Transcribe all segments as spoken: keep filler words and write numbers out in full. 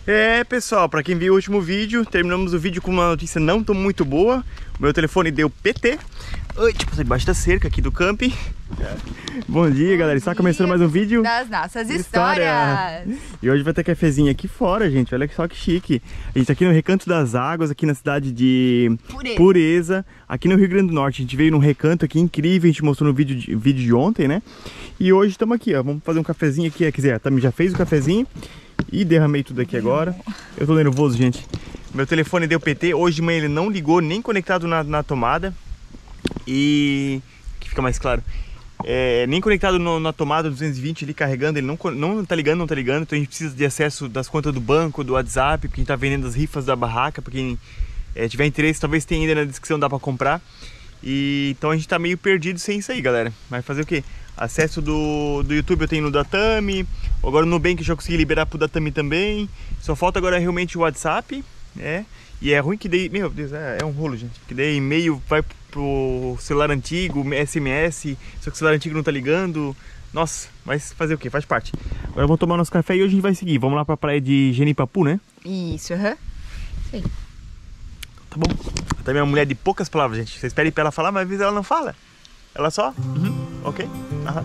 É, pessoal, pra quem viu o último vídeo, terminamos o vídeo com uma notícia não tão muito boa. O meu telefone deu P T. Oi, tipo, debaixo da cerca aqui do camping. É. Bom dia, Bom galera. Está começando mais um vídeo das nossas histórias. histórias. E hoje vai ter cafezinho aqui fora, gente. Olha só que chique. A gente tá aqui no Recanto das Águas, aqui na cidade de Pureza, Pureza aqui no Rio Grande do Norte. A gente veio num recanto aqui incrível, a gente mostrou no vídeo de, vídeo de ontem, né? E hoje estamos aqui, ó. Vamos fazer um cafezinho aqui. Quer dizer, a Tami já fez o cafezinho e derramei tudo aqui agora. Eu tô nervoso, gente. Meu telefone deu P T. Hoje de manhã ele não ligou, nem conectado na, na tomada. E... que fica mais claro. É, nem conectado no, na tomada duzentos e vinte ali carregando, ele não, não tá ligando, não tá ligando. Então a gente precisa de acesso das contas do banco, do WhatsApp, porque a gente tá vendendo as rifas da barraca. Pra quem é, tiver interesse, talvez tenha ainda na descrição, dá pra comprar. E então a gente tá meio perdido sem isso aí, galera. Mas fazer o que? Acesso do, do YouTube eu tenho no Datami. Agora no Nubank eu já consegui liberar pro Datami também. Só falta agora realmente o WhatsApp, né? E é ruim que daí, meu Deus, é, é um rolo, gente. Que daí e-mail vai pro celular antigo, S M S, só que o celular antigo não tá ligando. Nossa, mas fazer o que? Faz parte. Agora vamos tomar nosso café e hoje a gente vai seguir. Vamos lá pra praia de Genipapu, né? Isso, aham. Uhum. Tá bom. Também é uma mulher de poucas palavras, gente. Vocês pedem pra ela falar, mas às vezes ela não fala. Ela só, uhum, ok, aham.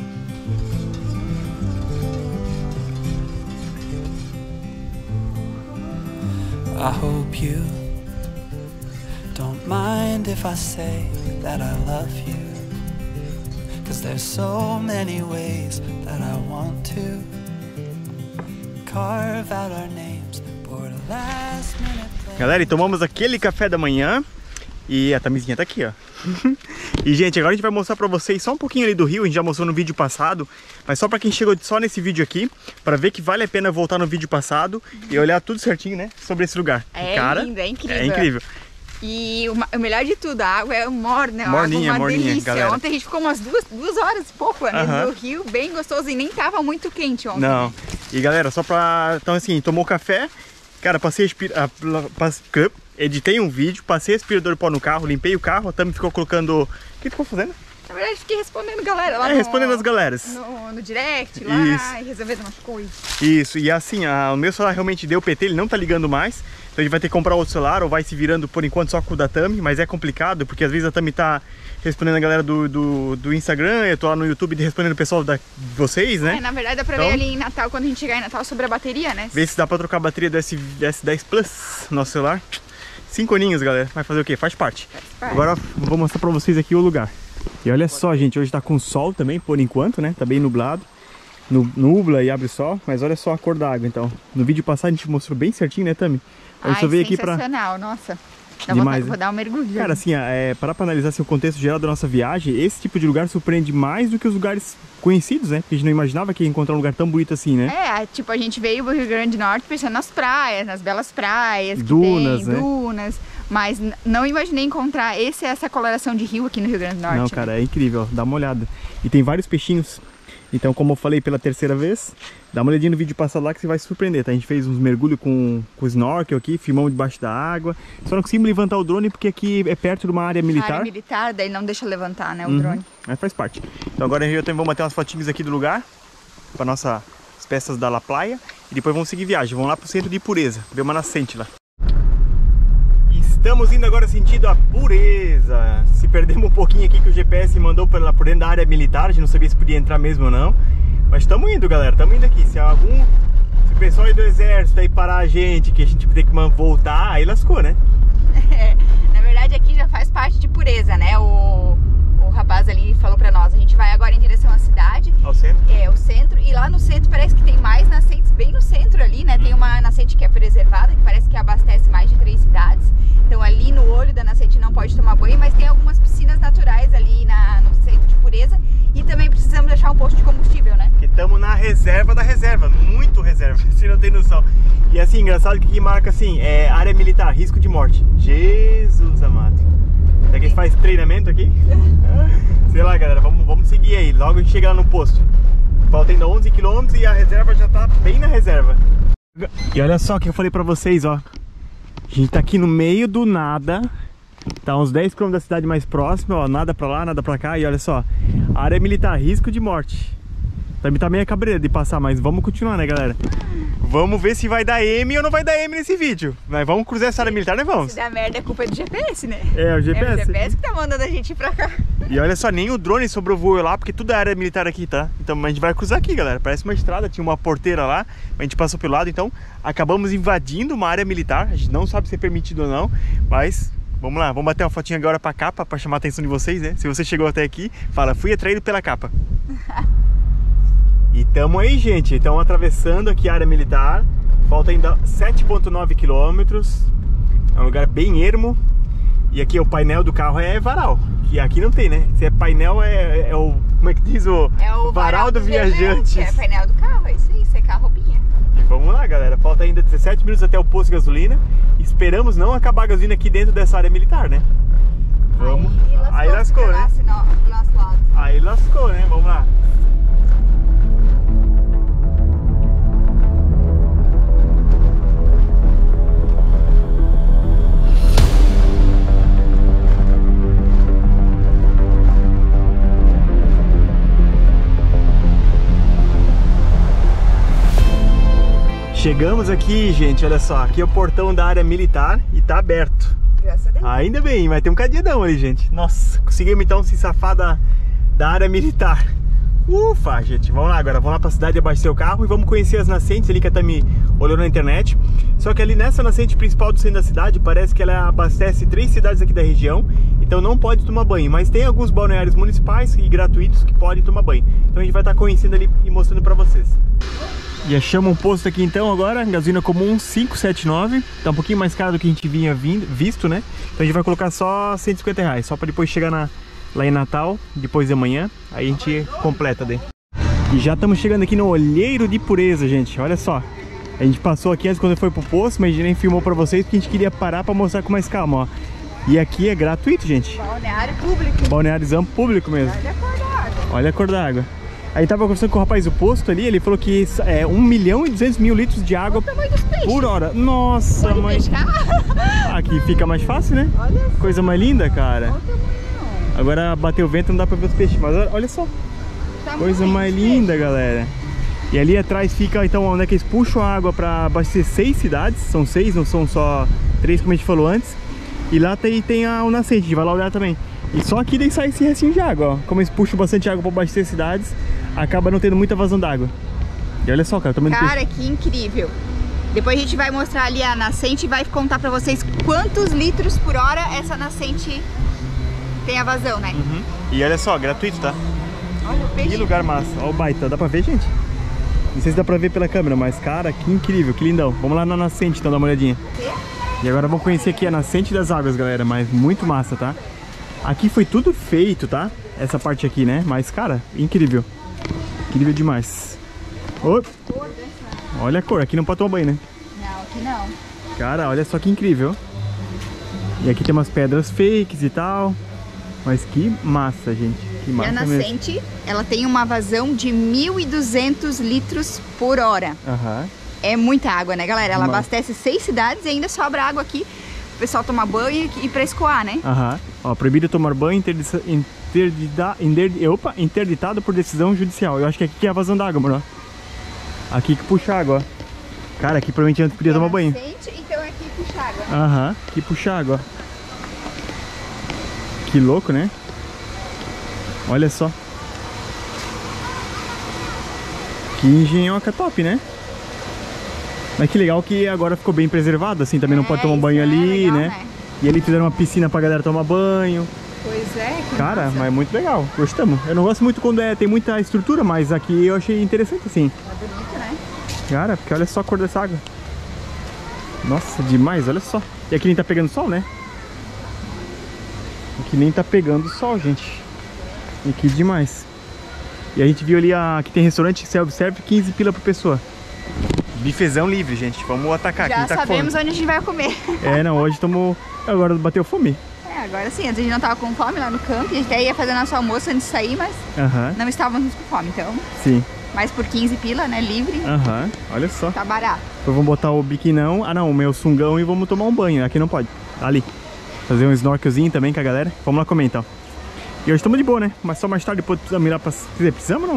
I hope you don't mind if I say that I love you, 'cause there's so many ways that I want to carve out our names for the last minute. Galera, e tomamos aquele café da manhã e a Tamizinha tá aqui, ó. E gente, agora a gente vai mostrar pra vocês só um pouquinho ali do rio. A gente já mostrou no vídeo passado, mas só pra quem chegou só nesse vídeo aqui, pra ver que vale a pena voltar no vídeo passado e olhar tudo certinho, né, sobre esse lugar. É Cara, lindo, é incrível. É incrível. E o melhor de tudo, a água é morna, morninha, água é uma morninha, delícia. galera. Ontem a gente ficou umas duas, duas horas e pouco, né, uh-huh. no rio, bem gostoso, e nem tava muito quente ontem. Não, e galera, só pra... Então assim, tomou café, cara, passei a... Pass... editei um vídeo, passei aspirador pó no carro, limpei o carro, a Tami ficou colocando... O que tu ficou fazendo? Na verdade, fiquei respondendo galera lá é, no... respondendo as galeras. No, no direct, lá, Isso. e resolvendo umas coisas. Isso, e assim, a, o meu celular realmente deu P T, ele não tá ligando mais. Então a gente vai ter que comprar outro celular, ou vai se virando por enquanto só com o da Tami. Mas é complicado, porque às vezes a Tami tá respondendo a galera do, do, do Instagram. Eu tô lá no YouTube respondendo o pessoal da, de vocês, né? É, na verdade dá pra então, ver ali em Natal, quando a gente chegar em Natal, sobre a bateria, né? Ver se dá pra trocar a bateria do S dez Plus no nosso celular. Cinco aninhos, galera. Vai fazer o quê? Faz parte. Faz parte. Agora eu vou mostrar pra vocês aqui o lugar. E olha só, gente, hoje tá com sol também, por enquanto, né? Tá bem nublado. Nubla e abre sol, mas olha só a cor da água, então. No vídeo passado a gente mostrou bem certinho, né, Tami? A gente Ai, só veio aqui pra... sensacional, nossa. Dá Demais, vontade, vou dar um mergulho. Cara, assim, é, para analisar assim, o contexto geral da nossa viagem, esse tipo de lugar surpreende mais do que os lugares conhecidos, né? Porque a gente não imaginava que ia encontrar um lugar tão bonito assim, né? É, tipo, a gente veio pro Rio Grande do Norte pensando nas praias, nas belas praias, que dunas, tem, né? dunas, mas não imaginei encontrar esse, essa coloração de rio aqui no Rio Grande do Norte. Não, cara, né? É incrível, dá uma olhada. E tem vários peixinhos. Então, como eu falei pela terceira vez, dá uma olhadinha no vídeo passado lá que você vai se surpreender, tá? A gente fez uns mergulhos com, com snorkel aqui, filmamos debaixo da água. Só não conseguimos levantar o drone porque aqui é perto de uma área militar. Área militar, daí não deixa levantar, né, o uhum. drone. Mas faz parte. Então agora a gente vamos bater umas fotinhas aqui do lugar, para nossas peças da La Playa. E depois vamos seguir viagem, vamos lá pro centro de Pureza, ver uma nascente lá. Estamos indo agora sentido a Pureza. Se perdemos um pouquinho aqui que o G P S mandou por dentro da área militar, a gente não sabia se podia entrar mesmo ou não. Mas estamos indo, galera, estamos indo aqui. Se algum se o pessoal aí do exército aí parar a gente, que a gente tem que voltar, aí lascou, né? É, na verdade aqui já faz parte de Pureza, né? O, o rapaz ali falou pra nós, a gente vai agora em direção à cidade. Ao centro? É, o centro, e lá no centro parece que tem mais nascentes bem no centro ali, né? Tem uma nascente que é preservada, que parece que abastece mais de três cidades. Então ali no olho da nascente não pode tomar banho, mas tem algumas piscinas naturais ali na, no centro de Pureza. E também precisamos achar um posto de combustível, né? Que estamos na reserva da reserva, muito reserva, você não tem noção. E assim, engraçado que aqui marca assim, é área militar, risco de morte. Jesus amado. Será que a gente faz treinamento aqui? Sei lá, galera, vamos, vamos seguir aí, logo a gente chega lá no posto. Falta ainda onze quilômetros e a reserva já tá bem na reserva. E olha só o que eu falei pra vocês, ó. A gente tá aqui no meio do nada. Tá uns dez quilômetros da cidade mais próxima, ó. Nada pra lá, nada pra cá. E olha só, área militar, risco de morte. Também tá meio cabreira de passar, mas vamos continuar, né, galera? Vamos ver se vai dar M ou não vai dar M nesse vídeo. Mas vamos cruzar essa área militar, né? Vamos. Se der merda, é culpa do G P S, né? É, o G P S. É o G P S que tá mandando a gente ir pra cá. E olha só, nem o drone sobrevoou lá, porque tudo é área militar aqui, tá? Então a gente vai cruzar aqui, galera. Parece uma estrada, tinha uma porteira lá, a gente passou pelo lado, então acabamos invadindo uma área militar. A gente não sabe se é permitido ou não, mas vamos lá, vamos bater uma fotinha agora pra capa, pra chamar a atenção de vocês, né? Se você chegou até aqui, fala, fui atraído pela capa. E tamo aí, gente, estamos atravessando aqui a área militar. Falta ainda sete vírgula nove quilômetros. É um lugar bem ermo. E aqui o painel do carro é varal, que aqui não tem, né? Se é painel, é, é o... Como é que diz o... É o varal, varal do viajante. É painel do carro, é isso aí, secar a roupinha. E vamos lá, galera. Falta ainda dezessete minutos até o posto de gasolina. Esperamos não acabar a gasolina aqui dentro dessa área militar, né? Vamos. Aí lascou, aí lascou, né? Do nosso lado. Aí lascou, né? Vamos lá. Chegamos aqui, gente, olha só, aqui é o portão da área militar e tá aberto. Graças a Deus. Ainda bem, vai ter um cadeadão ali, gente. Nossa, conseguimos então se safar da, da área militar. Ufa, gente, vamos lá agora, vamos lá pra cidade abastecer o carro e vamos conhecer as nascentes ali que até me olhou na internet. Só que ali nessa nascente principal do centro da cidade, parece que ela abastece três cidades aqui da região, então não pode tomar banho, mas tem alguns balneários municipais e gratuitos que podem tomar banho. Então a gente vai estar conhecendo ali e mostrando pra vocês. E achamos um posto aqui então agora, gasolina comum cinco sete nove, tá um pouquinho mais caro do que a gente vinha vindo, visto, né? Então a gente vai colocar só cento e cinquenta reais, só para depois chegar na, lá em Natal, depois de amanhã, aí a gente completa daí. E já estamos chegando aqui no Olheiro de Pureza, gente, olha só. A gente passou aqui antes quando foi pro posto, mas a gente nem filmou para vocês porque a gente queria parar para mostrar com mais calma, ó. E aqui é gratuito, gente. Balneário público. Balneáriozão público mesmo. Olha a cor da água. Olha a cor da água. Aí tava conversando com o rapaz do posto ali, ele falou que é um milhão e duzentos mil litros de água por hora. Nossa, pode mãe. Aqui fica mais fácil, né? Olha só. Coisa mais linda, cara. Olha o tamanho. Agora bateu o vento, não dá pra ver os peixes, mas olha só. Tá coisa mais linda, peixe. Galera. E ali atrás fica então onde é que eles puxam a água pra abastecer seis cidades. São seis, não são só três como a gente falou antes. E lá tem, tem a, o nascente, a gente vai lá olhar também. E só aqui daí sai esse restinho de água, ó. Como eles puxam bastante água pra abastecer cidades, acaba não tendo muita vazão d'água. E olha só, cara, tô tomando Cara, que incrível. Depois a gente vai mostrar ali a nascente e vai contar pra vocês quantos litros por hora essa nascente tem a vazão, né? Uhum. E olha só, gratuito, tá? Olha o peixe. Que lugar massa. Olha o baita, dá pra ver, gente? Não sei se dá pra ver pela câmera, mas cara, que incrível, que lindão. Vamos lá na nascente então, dar uma olhadinha. E agora vamos conhecer aqui a nascente das águas, galera, mas muito massa, tá? Aqui foi tudo feito, tá? Essa parte aqui, né? Mas, cara, incrível. Incrível demais. Oh. Olha a cor, aqui não pode tomar banho, né? Não, aqui não. Cara, olha só que incrível. E aqui tem umas pedras fakes e tal. Mas que massa, gente. Que massa mesmo. E a nascente, mesmo. Ela tem uma vazão de mil e duzentos litros por hora. Aham. Uhum. É muita água, né, galera? Ela Uma... abastece seis cidades e ainda sobra água aqui o pessoal tomar banho e pra escoar, né? Aham. Uhum. Ó, proibido tomar banho, interdita... Interdita... Inter... Opa, interditado por decisão judicial. Eu acho que aqui que é a vazão d'água, mano. Aqui que puxa água, ó. Cara, aqui provavelmente antes podia é tomar banho. Nascente, então é aqui puxa água. Aham, uhum. Aqui puxa água. Que louco, né? Olha só. Que engenhoca top, né? Mas que legal que agora ficou bem preservado, assim, também é, não pode tomar banho ali, é legal, né? né? E ali fizeram uma piscina pra galera tomar banho. Pois é, que cara, massa. Mas é muito legal, gostamos. Eu não gosto muito quando é, tem muita estrutura, mas aqui eu achei interessante, assim. É bonito, né? Cara, porque olha só a cor dessa água. Nossa, demais, olha só. E aqui nem tá pegando sol, né? Aqui nem tá pegando sol, gente. Aqui demais. E a gente viu ali, a, que tem restaurante self-serve, quinze pila por pessoa. Bifezão livre, gente. Vamos atacar. Já aqui, tá sabemos onde a gente vai comer. É, não, hoje estamos... Agora bateu fome. É, agora sim. Antes a gente não tava com fome lá no campo. A gente até ia fazer nosso almoço antes de sair, mas uhum. não estávamos com fome, então. Sim. Mas por quinze pila, né, livre. Aham, uhum. Olha só. Tá barato. Depois vamos botar o biquinão. Ah, não, o meu sungão e vamos tomar um banho. Aqui não pode. Ali. Fazer um snorkelzinho também com a galera. Vamos lá comer, então. E hoje estamos de boa, né? Mas só mais tarde depois precisamos mirar pra... Precisamos não, né?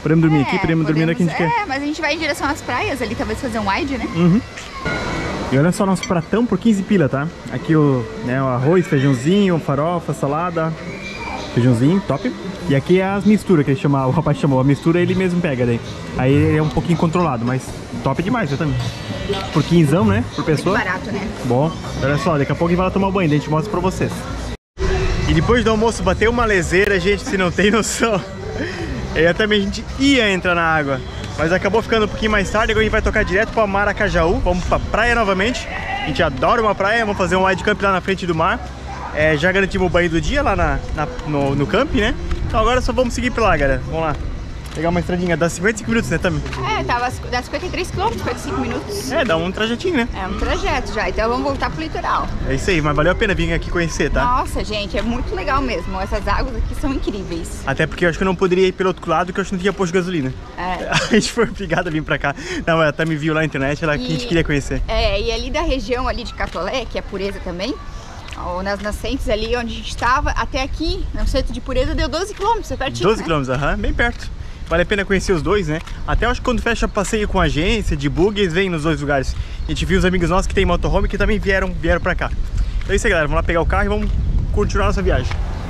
Podemos dormir É, aqui, podemos, dormir onde a gente é, quer. É, mas a gente vai em direção às praias ali, talvez fazer um wide, né? Uhum. E olha só nosso pratão por quinze pila, tá? Aqui o, né, o arroz, feijãozinho, farofa, salada, feijãozinho, top. E aqui é as misturas que ele chama, o rapaz chamou, a mistura ele mesmo pega daí. Aí ele é um pouquinho controlado, mas top demais, eu também. Por quinzão, né? Por pessoa. Muito barato, né? Bom, olha só, daqui a pouco a gente vai lá tomar banho, daí a gente mostra pra vocês. E depois do almoço bateu uma leseira, gente, se não tem noção. E também a gente ia entrar na água, mas acabou ficando um pouquinho mais tarde. Agora a gente vai tocar direto pra Maracajaú, vamos pra praia novamente. A gente adora uma praia, vamos fazer um wide camp lá na frente do mar. É, já garantimos o banho do dia lá na, na, no, no camp, né? Então agora só vamos seguir pra lá, galera. Vamos lá. Pegar uma estradinha, dá cinquenta e cinco minutos, né, Tami? É, tava, dá cinquenta e três quilômetros, cinquenta e cinco minutos. É, dá um trajetinho, né? É um trajeto já, então vamos voltar pro litoral. É isso aí, mas valeu a pena vir aqui conhecer, tá? Nossa, gente, é muito legal mesmo. Essas águas aqui são incríveis. Até porque eu acho que eu não poderia ir pelo outro lado, que eu acho que não tinha posto de gasolina. É. A gente foi obrigado a vir pra cá. Não, ela até me viu lá na internet, ela, E- que a gente queria conhecer. É, e ali da região ali de Catolé, que é Pureza também, ou nas nascentes ali onde a gente estava, até aqui, no centro de Pureza, deu doze quilômetros, é pertinho, doze né? quilômetros, aham, bem perto. Vale a pena conhecer os dois, né? Até eu acho que quando fecha passeio com agência, de bug, eles vêm nos dois lugares. A gente viu os amigos nossos que tem motorhome que também vieram, vieram pra cá. Então é isso aí, galera. Vamos lá pegar o carro e vamos continuar nossa viagem.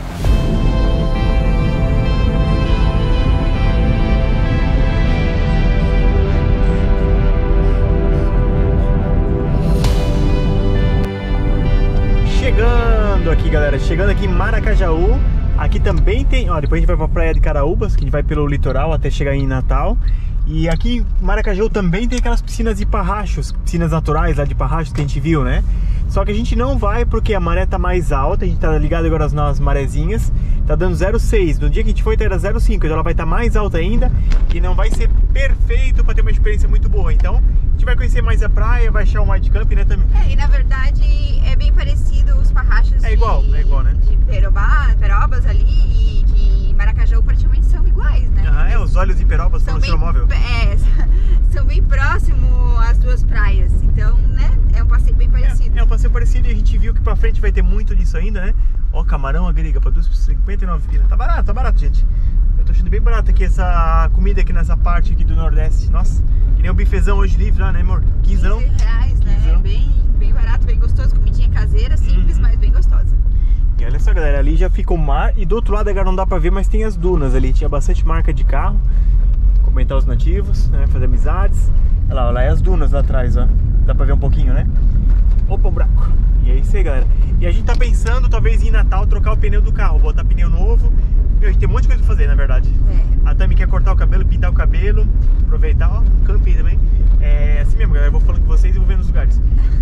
Chegando aqui, galera. Chegando aqui em Maracajaú. Aqui também tem, ó, depois a gente vai pra praia de Caraúbas, que a gente vai pelo litoral até chegar em Natal. E aqui em Maracajaú também tem aquelas piscinas de Parrachos, piscinas naturais lá de Parrachos que a gente viu, né? Só que a gente não vai porque a maré tá mais alta, a gente tá ligado agora nas marezinhas, tá dando zero vírgula seis. No dia que a gente foi era zero vírgula cinco, então ela vai estar tá mais alta ainda e não vai ser perfeito para ter uma experiência muito boa. Então a gente vai conhecer mais a praia, vai achar um wide camp, né, também? É, e na verdade é bem parecido os Parrachos É igual, de, é igual, né? de Perobá, Perobas ali e de Maracajaú praticamente são iguais, né? Ah, é, os olhos de Perobas estão no Xilomóvel. É, são bem próximos as duas praias, então, né, é um passeio bem parecido. É, é um passeio parecido e a gente viu que pra frente vai ter muito disso ainda, né? Ó, camarão, a grega, pra duas por cinquenta e nove pila. Tá barato, tá barato, gente. Eu tô achando bem barato aqui essa comida aqui nessa parte aqui do Nordeste. Nossa, que nem o bifezão hoje livre lá, né, amor? Quinzão. quinze reais, né? Quinzão. Bem, bem barato, bem gostoso. Comidinha caseira, simples, Uhum. mas bem gostosa. E olha só, galera, ali já fica o mar e do outro lado agora não dá pra ver, mas tem as dunas ali. Tinha bastante marca de carro. Comentar os nativos, né? Fazer amizades. Olha lá, olha lá, é as dunas lá atrás, ó. Dá pra ver um pouquinho, né? Opa, um buraco. E é isso aí, galera. E a gente tá pensando, talvez, em Natal, trocar o pneu do carro, botar pneu novo. Meu, a gente tem um monte de coisa pra fazer, na verdade. É. A Tami quer cortar o cabelo, pintar o cabelo, aproveitar, ó, um camping também. É assim mesmo, galera, eu vou falando com vocês e vou vendo os lugares.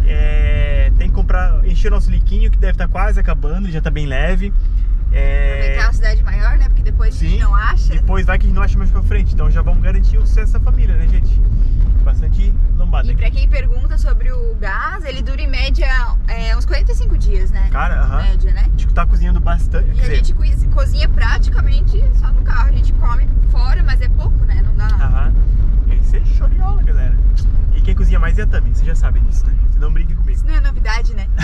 É, tem que comprar, encher o nosso liquinho, que deve estar quase acabando, já tá bem leve. É... Aproveitar uma cidade maior, né? Porque depois a gente Sim, não acha. depois vai que a gente não acha mais pra frente. Então já vamos garantir o sucesso da família, né, gente? Bastante lombada. E pra quem pergunta sobre o gás, ele dura em média é, uns quarenta e cinco dias, né? Cara, aham. Média, né? A gente tá cozinhando bastante. E Quer a dizer, gente cozi- cozinha praticamente só no carro. A gente come fora, mas é pouco, né? Não dá nada. aham. Esse é show de bola, galera. E quem cozinha mais é a Tami, vocês já sabem disso, né? Vocês não briguem comigo. Isso não é novidade, né?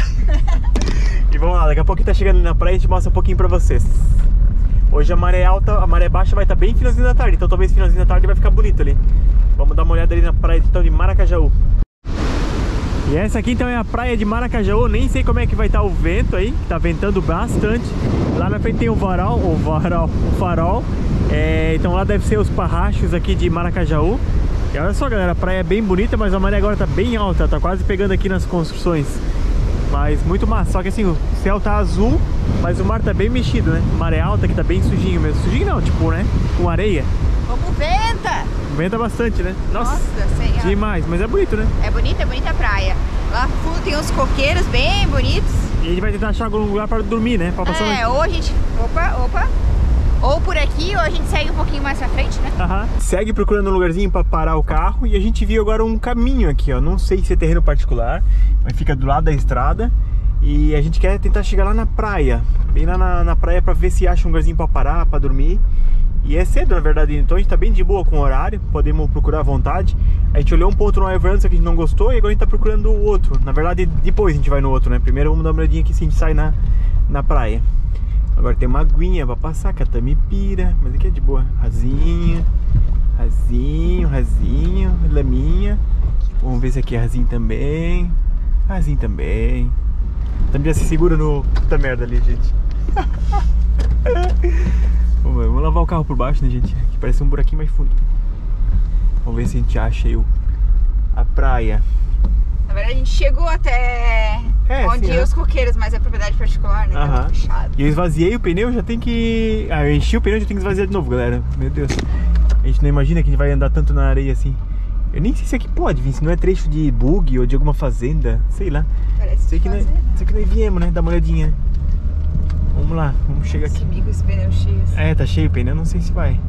E vamos lá, daqui a pouco tá chegando ali na praia e a gente mostra um pouquinho pra vocês. Hoje a maré alta, a maré baixa vai estar bem finalzinho da tarde, então talvez finalzinho da tarde vai ficar bonito ali. Vamos dar uma olhada ali na praia então, de Maracajaú. E essa aqui então é a praia de Maracajaú, nem sei como é que vai estar o vento aí, que tá ventando bastante. Lá na frente tem o varal, o varal, o farol. É, então lá deve ser os Parrachos aqui de Maracajaú. E olha só, galera, a praia é bem bonita, mas a maré agora tá bem alta, tá quase pegando aqui nas construções. Mas muito massa, só que assim, o céu tá azul, mas o mar tá bem mexido, né? Maré alta que tá bem sujinho mesmo. Sujinho não, tipo, né? Com areia. Como venta! Venta bastante, né? Nossa, Nossa Senhora. demais, mas é bonito, né? É bonita, é bonita a praia. Lá no fundo tem uns coqueiros bem bonitos. E a gente vai tentar achar algum lugar pra dormir, né? Pra passar É, uma... ou a gente... Opa, opa. Ou por aqui, ou a gente segue um pouquinho mais pra frente, né? Aham. Segue procurando um lugarzinho pra parar o carro. E a gente viu agora um caminho aqui, ó. Não sei se é terreno particular, mas fica do lado da estrada. E a gente quer tentar chegar lá na praia. Bem lá na, na praia pra ver se acha um lugarzinho pra parar, pra dormir. E é cedo, na verdade, então a gente tá bem de boa com o horário. Podemos procurar à vontade. A gente olhou um ponto no Everest que a gente não gostou e agora a gente tá procurando o outro. Na verdade, depois a gente vai no outro, né? Primeiro vamos dar uma olhadinha aqui se a gente sai na, na praia. Agora tem uma aguinha pra passar, que a Tami pira. Mas aqui é de boa, rasinha. Rasinho, rasinho, laminha. Vamos ver se aqui é rasinho também. Rasinho também. Também já se segura no... Puta merda ali, gente. Vamos, vamos lavar o carro por baixo, né, gente? Aqui parece um buraquinho mais fundo. Vamos ver se a gente acha aí o... a praia. Na verdade a gente chegou até é, onde sim, iam é. os coqueiros, mas é propriedade particular, né? Tá muito fechado. E eu esvaziei o pneu, já tem que... Ah, eu enchi o pneu, já tem que esvaziar de novo, galera. Meu Deus. A gente não imagina que a gente vai andar tanto na areia assim. Eu nem sei se aqui pode vir, se não é trecho de bug ou de alguma fazenda, sei lá. Parece sei que fazer, nós, né? sei que nós viemos, né? Dá uma olhadinha. Vamos lá, vamos chegar aqui. Esse bico, esse pneu cheio assim. É, tá cheio o pneu, não sei se vai.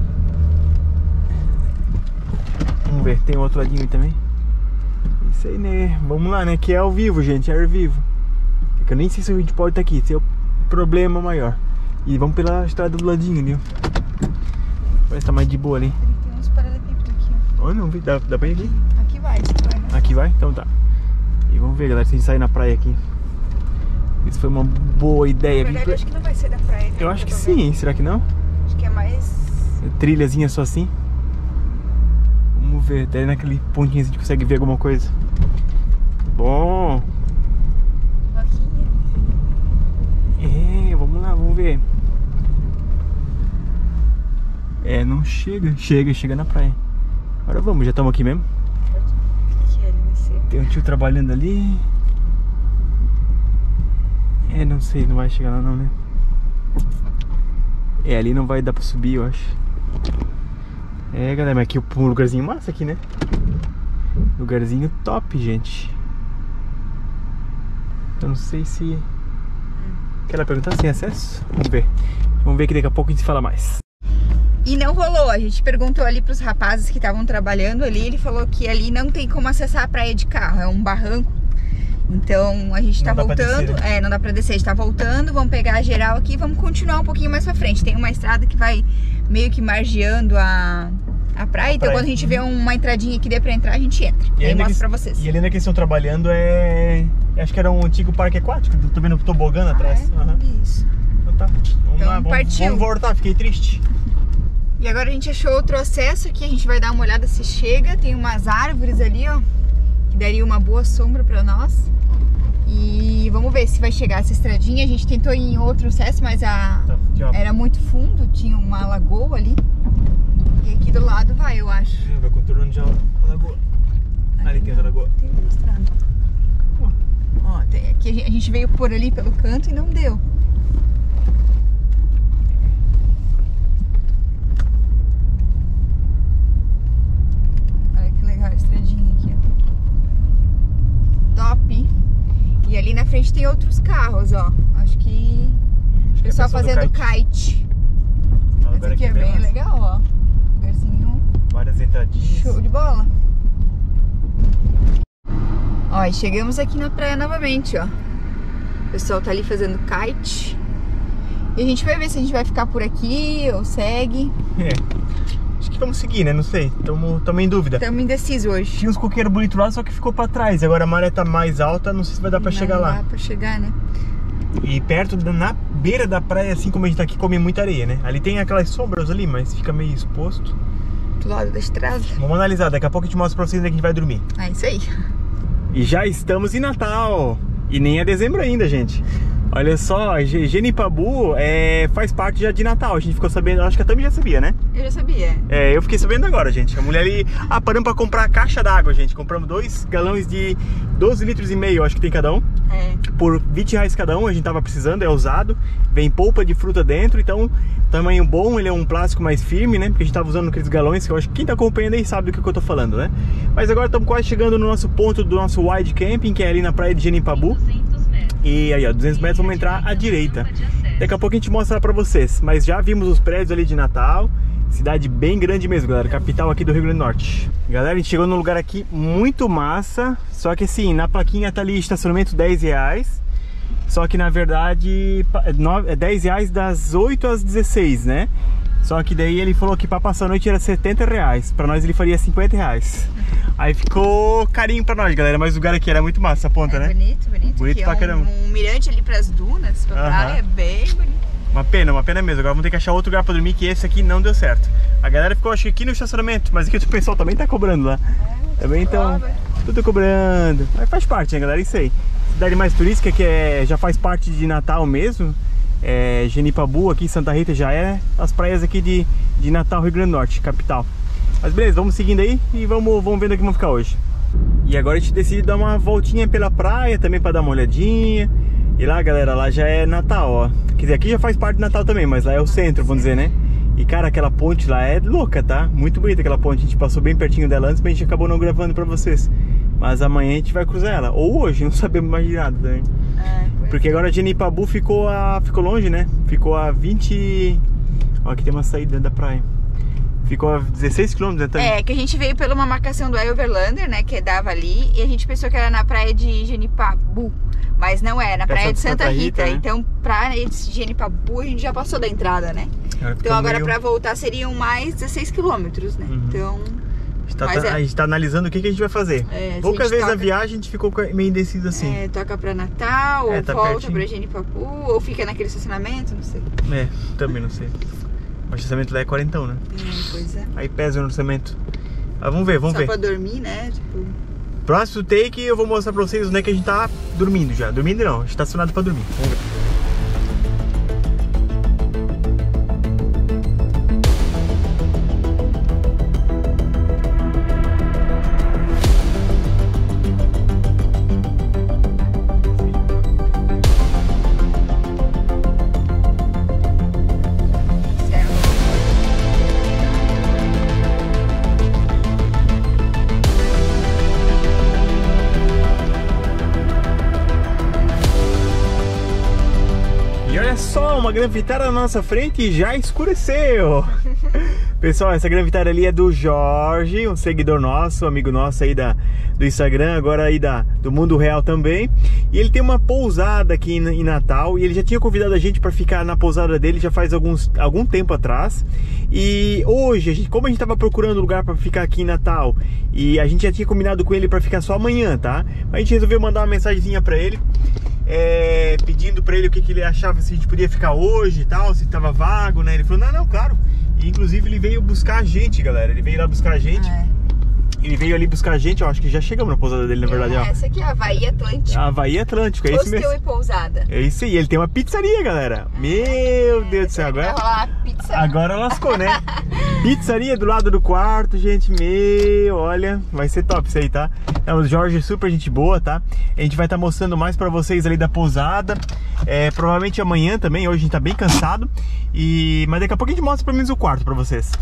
Vamos ver, tem outro ladinho aí também. Isso aí, né? Vamos lá, né? Que é ao vivo, gente, é ao vivo. É que eu nem sei se a gente pode estar aqui, esse é o problema maior. E vamos pela estrada do ladinho ali, ó. Parece que tá mais de boa ali. Tem uns paralelepípedos aqui, ó. Oh, não, dá, dá pra ir aqui? Aqui vai, aqui vai, né? Aqui vai? Então tá. E vamos ver, galera, se a gente sair na praia aqui. Isso foi uma boa ideia. Na verdade, acho que não vai ser da praia, né? Eu acho que tô sim, vendo. será que não? Acho que é mais... Trilhazinha só assim. Vamos ver, até naquele pontinho a gente consegue ver alguma coisa. Bom. Vaquinha. É, vamos lá, vamos ver. É, não chega. Chega, chega na praia. Agora vamos, já estamos aqui mesmo. Aqui, ali descer. Tem um tio trabalhando ali. É, não sei, não vai chegar lá não, né? É, ali não vai dar pra subir, eu acho. É, galera, mas aqui um lugarzinho massa aqui, né? Lugarzinho top, gente. Eu não sei se... Hum. Quer ela perguntar se tem acesso? Vamos ver. Vamos ver que daqui a pouco a gente fala mais. E não rolou, a gente perguntou ali pros rapazes que estavam trabalhando ali, ele falou que ali não tem como acessar a praia de carro, é um barranco. Então a gente tá Não dá pra voltando, descer, né? é, não dá pra descer, a gente tá voltando, vamos pegar a geral aqui e vamos continuar um pouquinho mais pra frente. Tem uma estrada que vai meio que margeando a, a praia, então praia. quando a gente vê uma entradinha que dê pra entrar, a gente entra. E aí mostro pra vocês. E ali na que eles estão trabalhando é... Acho que era um antigo parque aquático, tô vendo o tobogã Ah, atrás. é? Aham. Isso. Então tá, vamos Então, lá, vamos, partiu. vamos voltar, fiquei triste. E agora a gente achou outro acesso aqui, a gente vai dar uma olhada se chega. Tem umas árvores ali, ó, que daria uma boa sombra pra nós. E vamos ver se vai chegar essa estradinha. A gente tentou ir em outro acesso, mas a... Tá, era muito fundo, tinha uma lagoa ali. E aqui do lado vai, eu acho. Vai contornando já a lagoa. Ali tem a lagoa. Tem uma estrada. Ó, tem, aqui a gente veio por ali pelo canto e não deu. Olha que legal a estradinha aqui, ó. Top! E ali na frente tem outros carros, ó. Acho que o pessoal fazendo kite. Esse aqui é bem legal, ó. Lugarzinho. Várias entradinhas. Show de bola. Ó, e chegamos aqui na praia novamente, ó. O pessoal tá ali fazendo kite. E a gente vai ver se a gente vai ficar por aqui ou segue. É. Acho que vamos seguir, né? Não sei. Estamos em dúvida. Estamos indecisos hoje. Tinha uns coqueiros bonitos lá, só que ficou pra trás. Agora a maré tá mais alta, não sei se vai dar pra Não chegar lá. dá pra chegar, né? E perto, da, na beira da praia, assim como a gente tá aqui, come muita areia, né? Ali tem aquelas sombras ali, mas fica meio exposto. Do lado da estrada. Vamos analisar, daqui a pouco a gente mostra pra vocês onde a gente vai dormir. É isso aí. E já estamos em Natal. E nem é dezembro ainda, gente. Olha só, Genipabu é, faz parte já de Natal. A gente ficou sabendo, acho que a Tami já sabia, né? Eu já sabia. É, eu fiquei sabendo agora, gente. A mulher ali... Ah, paramos pra comprar a caixa d'água, gente. Compramos dois galões de doze litros e meio, acho que tem cada um. É. Por vinte reais cada um, a gente tava precisando, é usado. Vem polpa de fruta dentro, então tamanho bom, ele é um plástico mais firme, né? Porque a gente tava usando aqueles galões, que eu acho que quem tá acompanhando aí sabe do que eu tô falando, né? Mas agora estamos quase chegando no nosso ponto do nosso wide camping, que é ali na praia de Genipabu. E aí, ó, duzentos metros, vamos entrar à direita. Daqui a pouco a gente mostra pra vocês. Mas já vimos os prédios ali de Natal. Cidade bem grande mesmo, galera. Capital aqui do Rio Grande do Norte. Galera, a gente chegou num lugar aqui muito massa. Só que assim, na plaquinha tá ali estacionamento dez reais. Só que na verdade é dez reais das oito às dezesseis, né? Só que daí ele falou que pra passar a noite era setenta reais. Pra nós ele faria cinquenta reais. Aí ficou carinho pra nós, galera. Mas o lugar aqui era muito massa, essa ponta, É né? bonito, bonito. Bonito aqui pra é um, caramba. um mirante ali pras dunas, pra Aham. praia, é bem bonito. Uma pena, uma pena mesmo. Agora vamos ter que achar outro lugar pra dormir, que esse aqui não deu certo. A galera ficou, acho que aqui no estacionamento, mas aqui o pessoal também tá cobrando lá. É, também então, tudo cobrando. Mas faz parte, né, galera? Isso aí. Cidade mais turística que é, já faz parte de Natal mesmo. É, Genipabu, aqui em Santa Rita já é as praias aqui de, de Natal, Rio Grande do Norte, capital. Mas beleza, vamos seguindo aí e vamos, vamos vendo aqui como ficar hoje. E agora a gente decide dar uma voltinha pela praia também para dar uma olhadinha. E lá, galera, lá já é Natal, ó. Quer dizer, aqui já faz parte do Natal também, mas lá é o centro, vamos dizer, né? E cara, aquela ponte lá é louca, tá? Muito bonita aquela ponte, a gente passou bem pertinho dela antes, mas a gente acabou não gravando pra vocês. Mas amanhã a gente vai cruzar ela, ou hoje, não sabemos mais de nada também. É, porque agora Genipabu ficou, a... ficou longe, né? Ficou a vinte... Ó, aqui tem uma saída da praia. Ficou a dezesseis quilômetros, né? Também. É, que a gente veio pela uma marcação do Overlander, né? Que dava ali, e a gente pensou que era na praia de Genipabu. Mas não é, na praia é de Santa, Santa Rita, Rita né? Então praia de Genipabu a gente já passou da entrada, né? Agora então agora meio... pra voltar seriam mais dezesseis quilômetros, né? Uhum. Então... A gente, tá, tá, é... a gente tá analisando o que, que a gente vai fazer. É, Poucas vezes toca... na viagem a gente ficou meio indeciso assim. É, toca pra Natal, é, ou tá volta pertinho. pra Genipabu, ou fica naquele estacionamento, não sei. É, também não sei. O estacionamento lá é quarentão, né? É, pois é. Aí pesa o orçamento. Ah, vamos ver, vamos Só ver. Só pra dormir, né? Tipo... Próximo take eu vou mostrar pra vocês onde é que a gente tá dormindo já. Dormindo não, estacionado pra dormir. Vamos ver. Só uma Gran-Vitara na nossa frente e já escureceu. Pessoal, essa Gran-Vitara ali é do Jorge, um seguidor nosso, amigo nosso aí da, do Instagram, agora aí da, do mundo real também. E ele tem uma pousada aqui em, em Natal e ele já tinha convidado a gente para ficar na pousada dele já faz alguns, algum tempo atrás. E hoje, a gente, como a gente tava procurando lugar para ficar aqui em Natal e a gente já tinha combinado com ele para ficar só amanhã, tá? A gente resolveu mandar uma mensagenzinha para ele. É, pedindo pra ele o que, que ele achava, se a gente podia ficar hoje e tal, se tava vago, né? Ele falou, não, não, claro. E inclusive ele veio buscar a gente, galera. Ele veio lá buscar a gente. É. Ele veio ali buscar a gente, eu acho que já chegamos na pousada dele, na verdade. É, ó. Essa aqui é a Havaí Atlântico. A Havaí Atlântico, é isso mesmo. Hostel e pousada. É isso aí, ele tem uma pizzaria, galera. Meu é, Deus do céu, agora... Vai rolar uma pizza. Agora lascou, né? Pizzaria do lado do quarto, gente, meu, olha, vai ser top isso aí, tá? É, o Jorge super gente boa, tá? A gente vai estar tá mostrando mais pra vocês ali da pousada. É, provavelmente amanhã também, hoje a gente tá bem cansado. E... Mas daqui a pouco a gente mostra pelo menos o quarto pra vocês.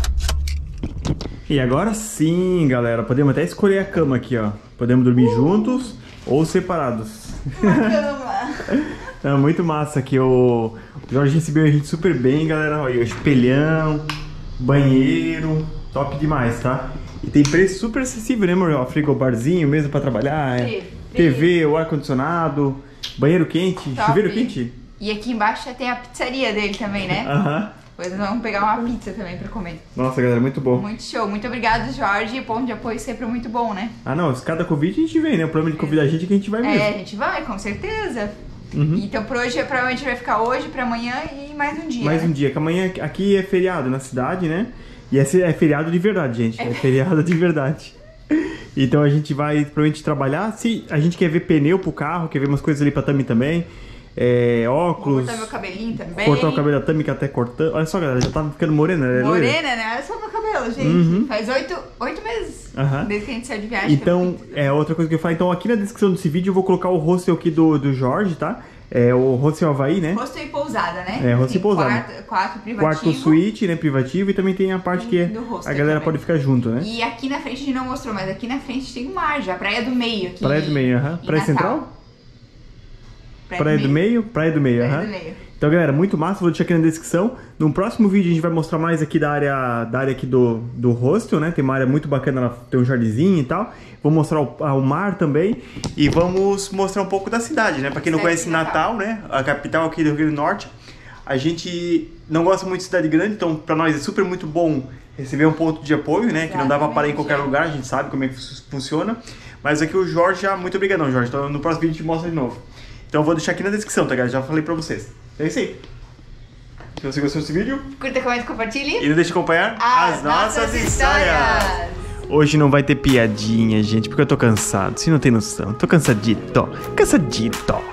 E agora sim, galera, podemos até escolher a cama aqui, ó. Podemos dormir uh! juntos ou separados. Uma cama. É muito massa aqui, o Jorge recebeu a gente super bem, galera. Olha, o espelhão, banheiro, top demais, tá? E tem preço super acessível, né, amor? Ó, frigobarzinho mesmo pra trabalhar, é. T V, o ar-condicionado, banheiro quente, top. Chuveiro quente. E aqui embaixo já tem a pizzaria dele também, né? Aham. Uh-huh. Depois nós vamos pegar uma pizza também pra comer. Nossa, galera, muito bom. Muito show. Muito obrigado, Jorge. O ponto de apoio sempre muito bom, né? Ah, não. Cada convite a gente vem, né? O problema de convidar a gente é que a gente vai mesmo. É, a gente vai, com certeza. Uhum. Então, por hoje, provavelmente a gente vai ficar hoje, pra amanhã e mais um dia. Mais né? um dia. Que amanhã aqui é feriado na cidade, né? E esse é feriado de verdade, gente. É, é feriado de verdade. Então a gente vai provavelmente trabalhar. Se a gente quer ver pneu pro carro, quer ver umas coisas ali pra Tami também. É, óculos. Vou cortar meu cabelinho também. Cortar o cabelo da Tami, que até cortando. Olha só, galera, já tá ficando morena, né? Morena, né? Olha só meu cabelo, gente. Uhum. Faz oito, oito meses uhum. desde que a gente saiu de viagem. Então, é outra coisa que eu falo. Então, aqui na descrição desse vídeo eu vou colocar o hostel aqui do, do Jorge, tá? É o hostel Havaí, né? Hostel e pousada, né? É, hostel e pousada. Quarto, quarto privativo. Quarto suíte, né? Privativo. E também tem a parte que a galera também pode ficar junto, né? E aqui na frente a gente não mostrou, mas aqui na frente tem o mar já. Praia do Meio aqui. Praia do Meio, aham. Uhum. Praia Central? Praia, Praia do, do meio? Praia do Meio, aham. Uhum. Então, galera, muito massa. Vou deixar aqui na descrição. No próximo vídeo a gente vai mostrar mais aqui da área, da área aqui do, do hostel, né? Tem uma área muito bacana, tem um jardinzinho e tal. Vou mostrar o, o mar também. E vamos mostrar um pouco da cidade, né? Pra quem não conhece Natal, né? A capital aqui do Rio Grande do Norte. A gente não gosta muito de cidade grande, então pra nós é super muito bom receber um ponto de apoio, né? Que não dá pra parar em qualquer lugar, a gente sabe como é que funciona. Mas aqui o Jorge já... Muito obrigadão, Jorge. Então no próximo vídeo a gente mostra de novo. Então eu vou deixar aqui na descrição, tá, galera? Já falei pra vocês. É isso aí. Se você gostou desse vídeo, curta, comente, compartilhe. E não deixe de acompanhar as, as nossas, nossas histórias. histórias. Hoje não vai ter piadinha, gente, porque eu tô cansado. Você não tem noção. Tô cansadito. Cansadito.